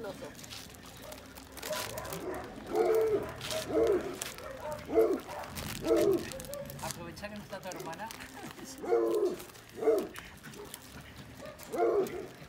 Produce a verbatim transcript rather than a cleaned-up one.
un oso. Aprovechar que no está tu hermana.